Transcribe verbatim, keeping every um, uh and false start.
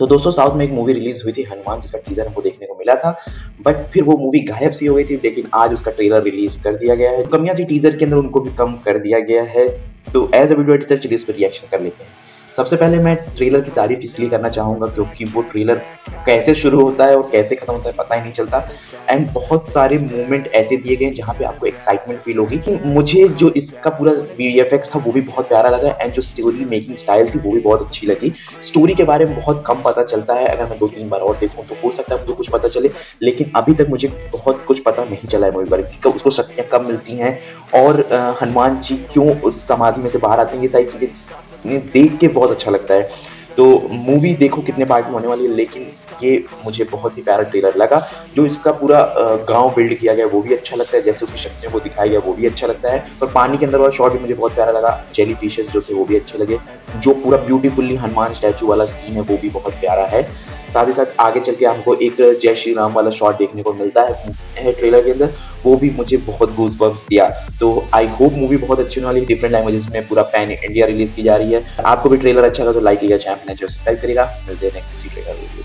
तो दोस्तों साउथ में एक मूवी रिलीज़ हुई थी हनुमान, जिसका टीज़र हमको देखने को मिला था, बट फिर वो मूवी गायब सी हो गई थी, लेकिन आज उसका ट्रेलर रिलीज़ कर दिया गया है। कमियाँ थी टीज़र के अंदर, उनको भी कम कर दिया गया है। तो एज़ अ वीडियो एडिटर चलिए इस पर रिएक्शन कर लेते हैं। सबसे पहले मैं ट्रेलर की तारीफ़ इसलिए करना चाहूँगा क्योंकि वो ट्रेलर कैसे शुरू होता है और कैसे खत्म होता है पता ही नहीं चलता, एंड बहुत सारे मोमेंट ऐसे दिए गए हैं जहाँ पे आपको एक्साइटमेंट फील होगी। कि मुझे जो इसका पूरा वीएफएक्स था वो भी बहुत प्यारा लगा, एंड जो स्टोरी मेकिंग स्टाइल थी वो भी बहुत अच्छी लगी। स्टोरी के बारे में बहुत कम पता चलता है, अगर मैं दो तीन बार और देखूँ तो हो सकता है मुझे कुछ पता चले, लेकिन अभी तक मुझे बहुत कुछ पता नहीं चला है मूवी बारे में कि कब उसको शक्तियाँ कब मिलती हैं और अ, हनुमान जी क्यों उस समाधि में से बाहर आते हैं। ये सारी चीज़ें देख के बहुत अच्छा लगता है। तो मूवी देखो कितने पार्ट में होने वाली है, लेकिन ये मुझे बहुत ही प्यारा ट्रेलर लगा। जो इसका पूरा अ, गाँव बिल्ड किया गया है वो भी अच्छा लगता है, जैसे उसकी शक्तियों को दिखाया गया वो भी अच्छा लगता है। और पानी के अंदर वाला शॉट भी मुझे बहुत प्यारा लगा, जेली फिशेस जो थे वो भी अच्छे लगे। जो पूरा ब्यूटीफुली हनुमान स्टैचू वाला सीन है वो भी बहुत प्यारा है। साथ ही साथ आगे चल के हमको एक जय श्री राम वाला शॉट देखने को मिलता है, है ट्रेलर के अंदर, वो भी मुझे बहुत गूज़बम्प्स दिया। तो आई होप मूवी बहुत अच्छी होने वाली है। डिफरेंट लैंग्वेजेस में पूरा पैन इंडिया रिलीज की जा रही है। आपको भी ट्रेलर अच्छा लगा तो लाइक कीजिएगा, चैनल सब्सक्राइब करिएगा। मिलते हैं नेक्स्ट किसी ट्रेलर वीडियो।